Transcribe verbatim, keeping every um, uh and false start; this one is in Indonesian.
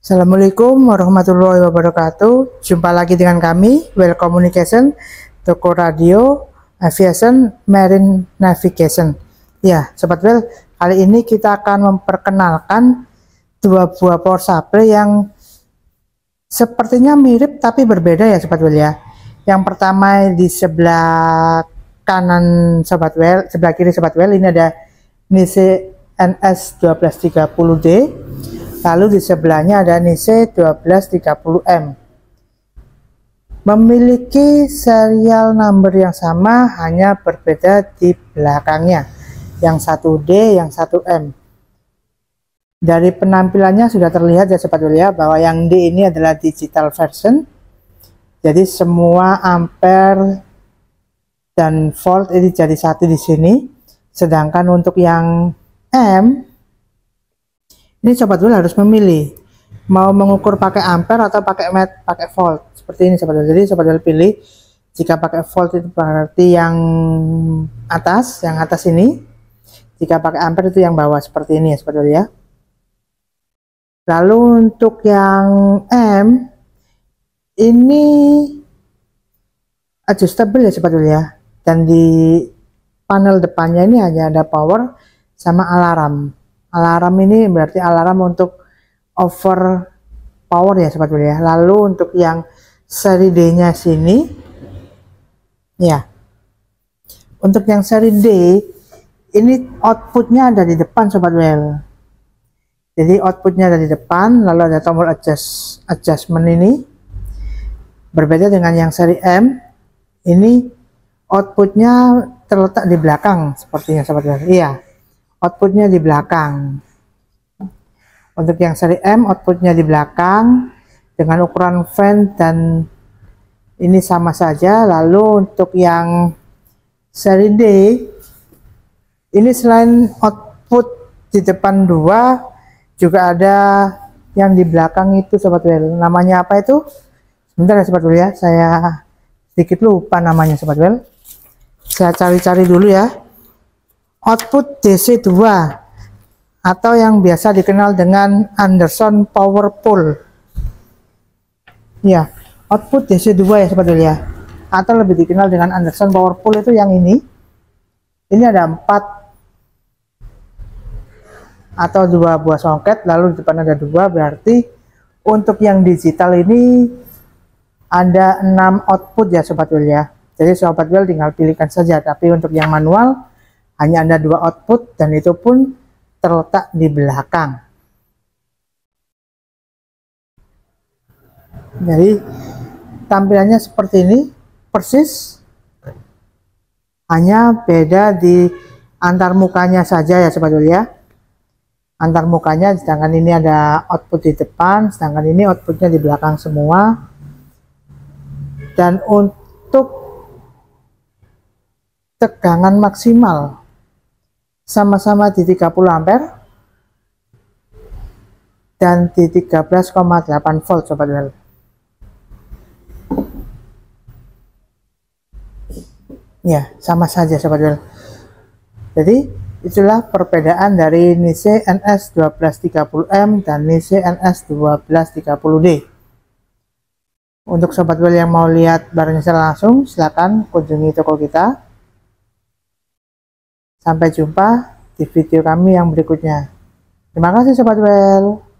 Assalamualaikum warahmatullahi wabarakatuh. Jumpa lagi dengan kami, Well Communication, toko radio, aviation, marine navigation. Ya, Sobat Well, kali ini kita akan memperkenalkan dua buah power supply yang sepertinya mirip tapi berbeda ya Sobat Well ya. Yang pertama di sebelah kanan Sobat Well, sebelah kiri Sobat Well, ini ada Nise N S satu dua tiga nol D. Lalu di sebelahnya ada Nise satu dua tiga nol M. Memiliki serial number yang sama, hanya berbeda di belakangnya. Yang satu D, yang satu M. Dari penampilannya sudah terlihat ya Sobat Well ya, bahwa yang D ini adalah digital version. Jadi semua ampere dan volt ini jadi satu di sini. Sedangkan untuk yang M, ini Sobat Well harus memilih mau mengukur pakai ampere atau pakai met, pakai volt. Seperti ini Sobat Well. Jadi Sobat Well pilih, jika pakai volt itu berarti yang atas, yang atas ini. Jika pakai ampere itu yang bawah, seperti ini ya Sobat Well ya. Lalu untuk yang M, ini adjustable ya Sobat Well ya. Dan di panel depannya ini hanya ada power sama alarm. Alarm ini berarti alarm untuk over power ya Sobat Well ya. Lalu untuk yang seri D nya sini ya, untuk yang seri D ini outputnya ada di depan Sobat Well. Jadi outputnya ada di depan, lalu ada tombol adjust adjustment ini. Berbeda dengan yang seri M, ini outputnya terletak di belakang sepertinya Sobat Well. Iya, outputnya di belakang. Untuk yang seri M, outputnya di belakang dengan ukuran fan dan ini sama saja. Lalu untuk yang seri D, ini selain output di depan dua, juga ada yang di belakang itu Sobat Well. Namanya apa itu? Sebentar ya Sobat Well ya, saya sedikit lupa namanya Sobat Well. Saya cari-cari dulu ya. Output D C dua atau yang biasa dikenal dengan Anderson Power Pole. Ya, output D C dua ya Sobat Well ya. Atau lebih dikenal dengan Anderson Power Pole itu yang ini. Ini ada empat atau dua buah soket, lalu di depan ada dua, berarti untuk yang digital ini ada enam output ya Sobat Well ya. Jadi Sobat Well tinggal pilihkan saja, tapi untuk yang manual hanya ada dua output dan itu pun terletak di belakang. Jadi tampilannya seperti ini persis, hanya beda di antar mukanya saja ya Sobat Well ya. Antar mukanya, sedangkan ini ada output di depan, sedangkan ini outputnya di belakang semua. Dan untuk tegangan maksimal sama-sama di tiga puluh ampere dan di tiga belas koma delapan volt Sobat Well. Ya, sama saja Sobat Well. Jadi itulah perbedaan dari Nise N S satu dua tiga nol M dan Nise N S satu dua tiga nol D. Untuk Sobat Well yang mau lihat barangnya secara langsung, silakan kunjungi toko kita. Sampai jumpa di video kami yang berikutnya. Terima kasih Sobat Well.